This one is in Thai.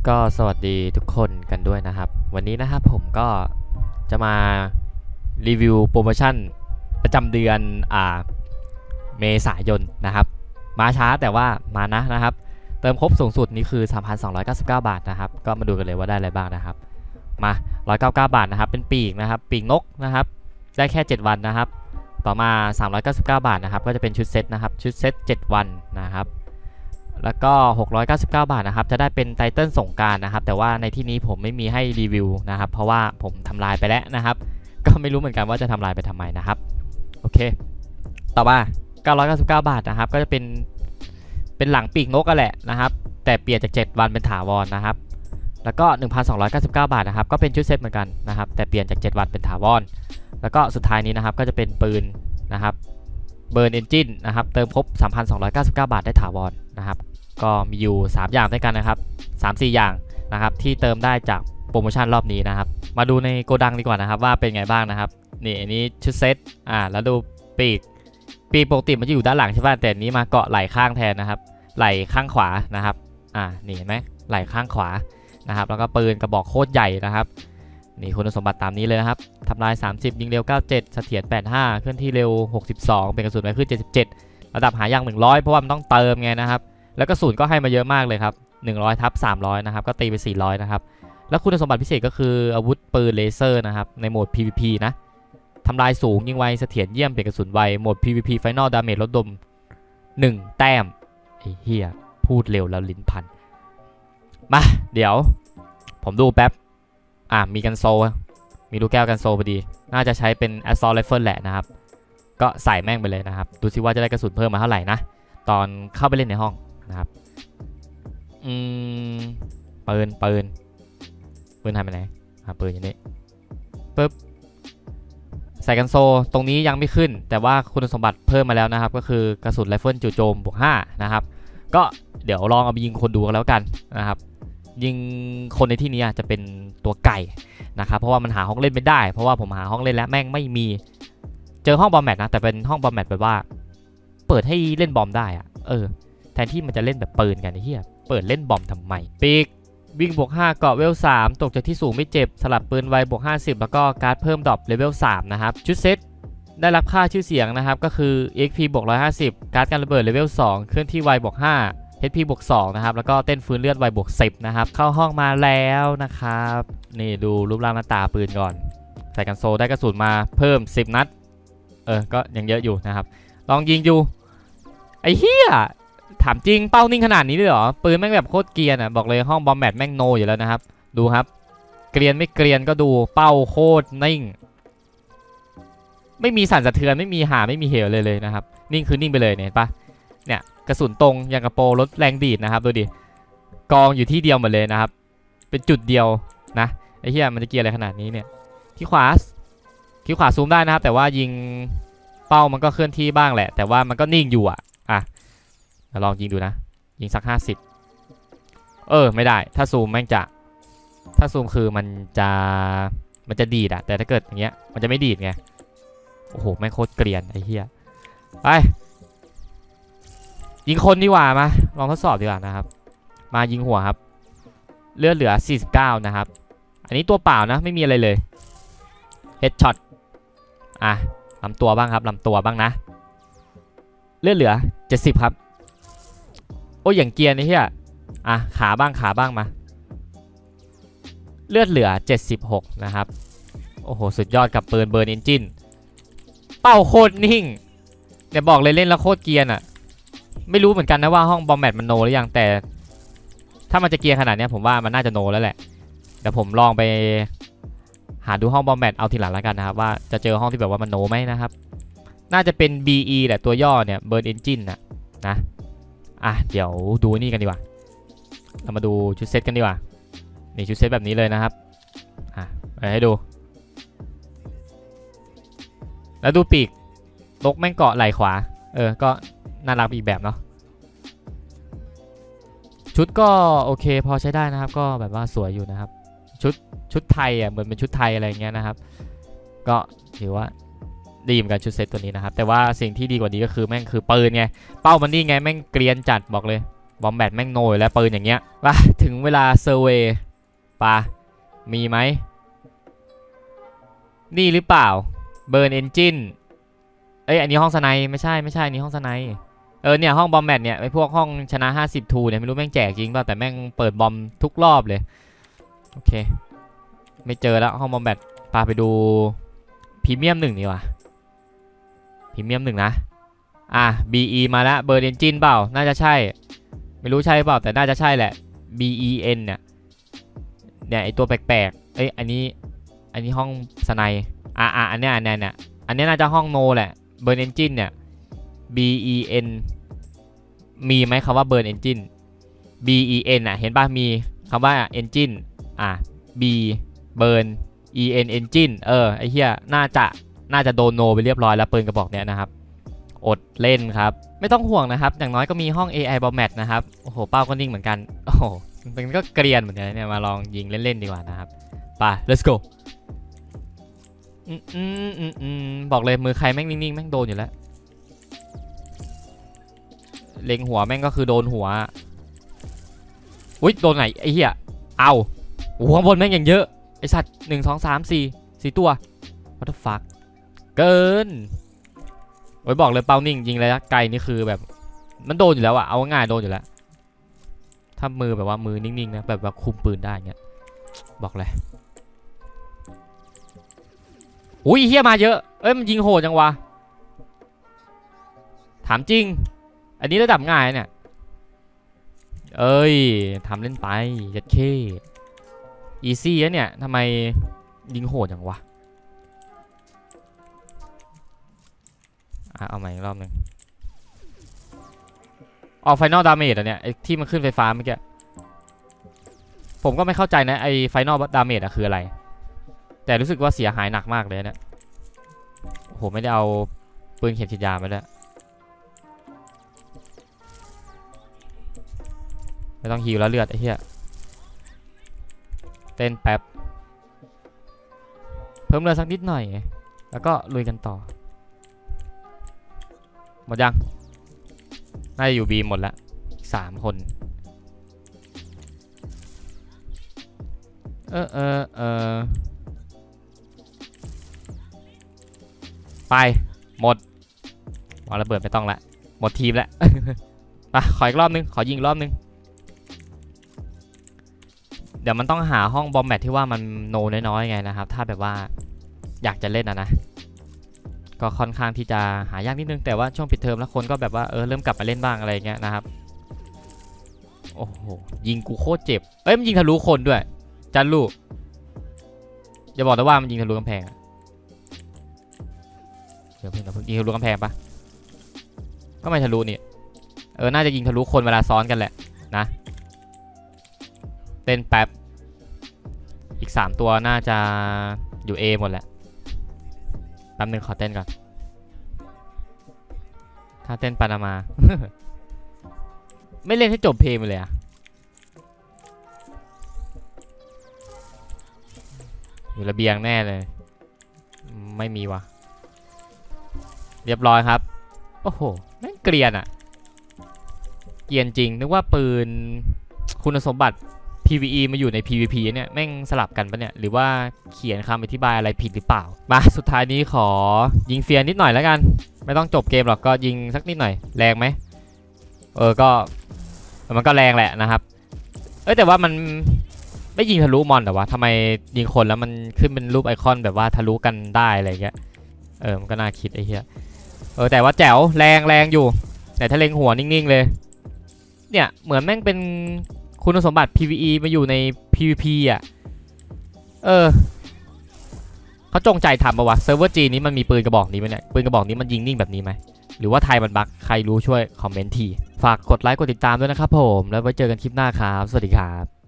ก็สวัสดีทุกคนกันด้วยนะครับวันนี้นะครับผมก็จะมารีวิวโปรโมชั่นประจำเดือนเมษายนนะครับมาช้าแต่ว่ามานะครับเติมครบสูงสุดนี่คือ 3,299 บาทนะครับก็มาดูกันเลยว่าได้อะไรบ้างนะครับมา199 บาทนะครับเป็นปีกนะครับปีกนกนะครับได้แค่7วันนะครับต่อมา399 บาทนะครับก็จะเป็นชุดเซตนะครับชุดเซต7วันนะครับแล้วก็699 บาทนะครับจะได้เป็นไตเติ้ลสงกรานต์นะครับแต่ว่าในที่นี้ผมไม่มีให้รีวิวนะครับเพราะว่าผมทำลายไปแล้วนะครับก็ไม่รู้เหมือนกันว่าจะทำลายไปทำไมนะครับโอเคต่อมา999 บาทนะครับก็จะเป็นหลังปีกนกกันแหละนะครับแต่เปลี่ยนจาก7วันเป็นถาวรนะครับแล้วก็ 1,299 บาทนะครับก็เป็นชุดเซตเหมือนกันนะครับแต่เปลี่ยนจาก7วันเป็นถาวรแล้วก็สุดท้ายนี้นะครับก็จะเป็นปืนนะครับเบิร์นเอนจินนะครับเติมครบ 3,299 บาทได้ถาวรนะครับก็มีอยู่3อย่างด้วยกันนะครับ 3-4 อย่างนะครับที่เติมได้จากโปรโมชั่นรอบนี้นะครับมาดูในโกดังดีกว่านะครับว่าเป็นไงบ้างนะครับนี่อันนี้ชุดเซตแล้วดูปีกปกติมันจะอยู่ด้านหลังใช่ป่ะแต่นี้มาเกาะไหล่ข้างแทนนะครับไหล่ข้างขวานะครับนี่เห็นไหมไหล่ข้างขวานะครับแล้วก็ปืนกระบอกโคตรใหญ่นะครับนี่คุณสมบัติตามนี้เลยนะครับทำลาย30ยิงเร็ว97เสถียร85เคลื่อนที่เร็ว62เป็นกระสุนไวขึ้น77ระดับหายาง100เพราะว่ามันต้องเติมไงนะครับแล้วกระสุนก็ให้มาเยอะมากเลยครับ100/300นะครับก็ตีไป400นะครับแล้วคุณสมบัติพิเศษก็คืออาวุธปืนเลเซอร์นะครับในโหมด PVP นะทำลายสูงยิงไวเสถียรเยี่ยมเปลี่ยนกระสุนไวโหมด PVP Final Damage ลดดม1 แต้มไอ้เหี้ยพูดเร็วแล้วลิ้นพันมาเดี๋ยวผมดูแป๊บมีกันโซมีลูกแก้วกันโซพอดีน่าจะใช้เป็น Assault Rifle แหละนะครับก็ใส่แม่งไปเลยนะครับดูซิว่าจะได้กระสุนเพิ่มมาเท่าไหร่นะตอนเข้าไปเล่นในห้องนะครับปืนหายไปไหนปืนอย่างนี้ปึ๊บใส่กันโซตรงนี้ยังไม่ขึ้นแต่ว่าคุณสมบัติเพิ่มมาแล้วนะครับก็คือกระสุนไรเฟิลจู่โจม+5นะครับก็เดี๋ยวลองเอาไปยิงคนดูกันแล้วกันนะครับยิงคนในที่นี้จะเป็นตัวไก่นะครับเพราะว่ามันหาห้องเล่นไม่ได้เพราะว่าผมหาห้องเล่นแล้วแม่งไม่มีเจอห้องบอมแมทนะแต่เป็นห้องบอมแมทแบบว่าเปิดให้เล่นบอมได้แทนที่มันจะเล่นแบบปืนกันไอ้เหี้ยเปิดเล่นบอมทำไมปีกวิ่ง+5เกาะเวล3ตกจากที่สูงไม่เจ็บสลับปืนไว+50แล้วก็การ์ดเพิ่มดรอปเลเวล3นะครับชุดเซตได้รับค่าชื่อเสียงนะครับก็คือ XP +150การ์ดการระเบิดเลเวล2เคลื่อนที่ไว+5 HP +2นะครับแล้วก็เต้นฟื้นเลือดไว+10นะครับเข้าห้องมาแล้วนะครับนี่ดูรูปร่างหน้าตาปืนก่อนใส่กันโซได้กระสุนมาเพิ่ม10นัดก็ยังเยอะอยู่นะครับลองยิงดูไอ้เหี้ยถามจริงเป้านิ่งขนาดนี้เลยเหรอปืนแม่งแบบโคตรเกรียนบอกเลยห้องบอมแบทแม่งโนอยู่แล้วนะครับดูครับเกรียนไม่เกรียนก็ดูเป้าโคตรนิ่งไม่มีสั่นสะเทือนไม่มีไม่มีเหวเลยนะครับนิ่งคือนิ่งไปเลยเนี่ยเห็นปะเนี่ยกระสุนตรงยางกระโปรงลดแรงดีดนะครับดูดิกองอยู่ที่เดียวหมดเลยนะครับเป็นจุดเดียวนะไอ้เหี้ยมันจะเกรียนอะไรขนาดนี้เนี่ยที่ขวาซูมได้นะครับแต่ว่ายิงเป้ามันก็เคลื่อนที่บ้างแหละแต่ว่ามันก็นิ่งอยู่ลองยิงดูนะยิงสัก50ไม่ได้ถ้าซูมแม่งจะถ้าซูมคือมันจะดีดแต่ถ้าเกิดอย่างเงี้ยมันจะไม่ดีดไงโอ้โหแม่งโคตรเกรียนไอ้เหี้ยไปยิงคนดีกว่ามาลองทดสอบดีกว่านะครับมายิงหัวครับเลือดเหลือ49นะครับอันนี้ตัวเปล่านะไม่มีอะไรเลยเฮดช็อตลำตัวบ้างครับลำตัวบ้างนะเลือดเหลือ70ครับโอ้ยอย่างเกียร์นี่เฮียขาบ้างมาเลือดเหลือ76นะครับโอ้โหสุดยอดกับปืนเบิร์นเอนจินเป้าโคตรนิ่งเดี๋ยวบอกเลยเล่นแล้วโคตรเกียร์ไม่รู้เหมือนกันนะว่าห้องบอมแมทมันโนหรือยังแต่ถ้ามันจะเกียร์ขนาดนี้ผมว่ามันน่าจะโนแล้วแหละเดี๋ยวผมลองไปหาดูห้องบอมแมทเอาทีหลังแล้วกันนะครับว่าจะเจอห้องที่แบบว่ามันโนไหมนะครับน่าจะเป็น BE แหละตัวย่อเนี่ยเบิร์นเอนจินนะเดี๋ยวดูนี่กันดีกว่าเรามาดูชุดเซตกันดีกว่านี่ชุดเซตแบบนี้เลยนะครับไปให้ดูแล้วดูปีกนกแม่งเกาะไหล่ขวาก็น่ารักอีกแบบเนาะชุดก็โอเคพอใช้ได้นะครับก็แบบว่าสวยอยู่นะครับชุดไทยเหมือนเป็นชุดไทยอะไรเงี้ยนะครับก็ถือว่าดีเหมือนกันชุดเซตตัวนี้นะครับแต่ว่าสิ่งที่ดีกว่านี้ก็คือแม่งคือปืนไงเป้ามันนี่ไงแม่งเกรียนจัดบอกเลยบอมแบทแม่งโนยแล้วปืนอย่างเงี้ยป่ะถึงเวลาเซอร์เวย์ป่ะมีไหมนี่หรือเปล่าเบิร์นเอนจินเอ้ยอันนี้ห้องสไนไม่ใช่อันนี้ห้องสไนเนี่ยห้องบอมแบทเนี่ยไอพวกห้องชนะ50 ทูเนี่ยไม่รู้แม่งแจกจริงป่ะแต่แม่งเปิดบอมทุกรอบเลยโอเคไม่เจอแล้วห้องบอมแบทพาไปดูพรีเมียม1ดีกว่าพรีเมียม1นะBE มาแล้วเบิร์นเอนจินเปล่าน่าจะใช่ไม่รู้ใช่เปล่าแต่น่าจะใช่แหละ BEN เนี่ยไอตัวแปลกๆอันนี้ห้องสไนอันเนี้ยน่าจะห้องโนแหละเบิร์นเอนจินเนี่ย BEN มีไหมคำว่าเบิร์นเอนจิน BEN เห็นป่ะมีคำว่า engine B เบิร์น EN engine ไอเหี้ยน่าจะโดนโนไปเรียบร้อยแล้วปืนกระบอกเนี้ยนะครับอดเล่นครับไม่ต้องห่วงนะครับอย่างน้อยก็มีห้อง AI Bombat นะครับโอ้โหเป้าก็นิ่งเหมือนกันโอ้โหมันก็เกรียนเหมือนกันเนี่ยมาลองยิงเล่นๆดีกว่านะครับไป let's go บอกเลยมือใครแม่งนิ่งๆแม่งโดนอยู่แล้วเล็งหัวแม่งก็คือโดนหัวอุ้ยโดนไหนไอ้เหี้ยเอาหัวบนแม่งอย่างเยอะไอสัตว์1 2 3 4ตัว what the fuck เกินโอ้ยบอกเลยเป้านิ่งยิงระยะไกลนี่คือแบบมันโดนอยู่แล้วเอาง่ายโดนอยู่แล้วถ้ามือแบบว่ามือนิ่งๆนะแบบว่าคุมปืนได้เงี้ยบอกเลยอุ้ยเฮียมาเยอะมันยิงโหดจังวะถามจริงอันนี้ระดับง่ายเนี่ยทำเล่นไปยัดเข้อีซี่แล้วเนี่ยทำไมยิงโหดจังวะเอาใหม่อีกรอบนึงออกไฟนอลดาเมจเนี่ยไอที่มันขึ้นไฟฟ้าเมื่อกี้ผมก็ไม่เข้าใจนะไอไฟนอลดาเมจคืออะไรแต่รู้สึกว่าเสียหายหนักมากเลยเนี่ยโอ้โหไม่ได้เอาปืนเข็มฉีดยามาด้วยไม่ต้องฮิวแล้วเลือดไอ้เหี้ยเต้นแป๊บเพิ่มเลือดสักนิดหน่อยแล้วก็ลุยกันต่อหมดยังน่าจะอยู่บีหมดแล้ว3 คนไปหมดวางระเบิดไม่ต้องละหมดทีมแล้ว ขออีกรอบนึงขอยิงรอบนึงเดี๋ยวมันต้องหาห้องบอมแบทที่ว่ามันโนน้อยๆไงนะครับถ้าแบบว่าอยากจะเล่นนะก็ค่อนข้างที่จะหายากนิดนึงแต่ว่าช่วงปิดเทอมแล้วคนก็แบบว่าเริ่มกลับมาเล่นบ้างอะไรเงี้ยนะครับโอ้โหยิงกูโคตรเจ็บมันยิงทะลุคนด้วยจันลูกอย่าบอกแต่ว่ามันยิงทะลุกำแพงเดี๋ยวเพิ่งยิงทะลุกำแพงปะก็ไม่ทะลุนี่น่าจะยิงทะลุคนเวลาซ้อนกันแหละนะเต้นแป๊บอีก3 ตัวน่าจะอยู่ A หมดแหละแป๊บนึงขอเต้นก่อนถ้าเต้นปานามา ไม่เล่นให้จบเพลงไปเลยอยู่ระเบียงแน่เลยไม่มีวะเรียบร้อยครับโอ้โหแม่งเกรียนเกรียนจริงนึกว่าปืนคุณสมบัติ PVE มาอยู่ใน PVP เนี่ยแม่งสลับกันปะเนี่ยหรือว่าเขียนคำอธิบายอะไรผิดหรือเปล่ามาสุดท้ายนี้ขอยิงเฟียร์นิดหน่อยแล้วกันไม่ต้องจบเกมหรอกก็ยิงสักนิดหน่อยแรงไหมก็มันก็แรงแหละนะครับแต่ว่ามันไม่ยิงทะลุมอนแต่ว่าทำไมยิงคนแล้วมันขึ้นเป็นรูปไอคอนแบบว่าทะลุกันได้อะไรเงี้ยมันก็น่าคิดไอ้เหี้ยแต่ว่าแจ๋วแรงอยู่แต่ถ้าเล็งหัวนิ่งๆเลยเนี่ยเหมือนแม่งเป็นคุณสมบัติ PVE มาอยู่ใน PVP เขาจงใจทำปะวะเซิร์ฟเวอร์จีนี้มันมีปืนกระบอกนี้ไหมเนี่ยปืนกระบอกนี้มันยิงนิ่งแบบนี้ไหมหรือว่าไทยมันบั๊กใครรู้ช่วยคอมเมนต์ทีฝากกดไลค์กดติดตามด้วยนะครับผมแล้วไว้เจอกันคลิปหน้าครับสวัสดีครับ